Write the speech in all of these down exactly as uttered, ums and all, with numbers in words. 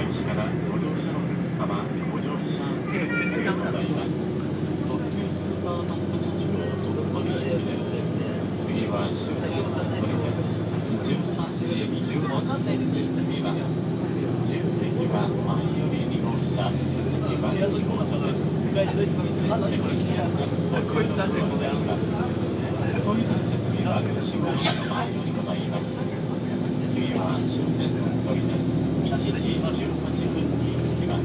駅からご乗車のお客様、ご乗車ありがとうございます。特急スーパーマック日号鳥取駅です。次は終点鳥取です。じゅうさんじじゅうはちふんに次はじゅう席は前よりに号車、続きはいち号車です。列車にこいつなんでございます。トイレの設備はいち号車の前よりございます。次は終点鳥取です。いちじじゅうはちふんに着きます。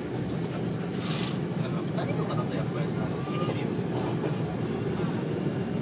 あ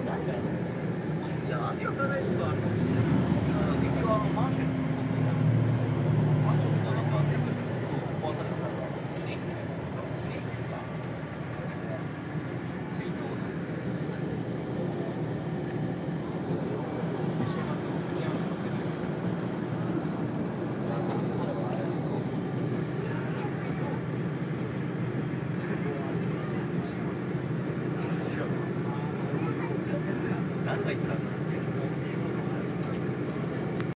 いや、雨が降らないとかあるかもしれない。結局あのマンションに突っ込んで、マンションがなんか撤去されて壊されたから、きれいにきれいにか、追悼の週末を打ち合わせをかけてる。誰が言ったら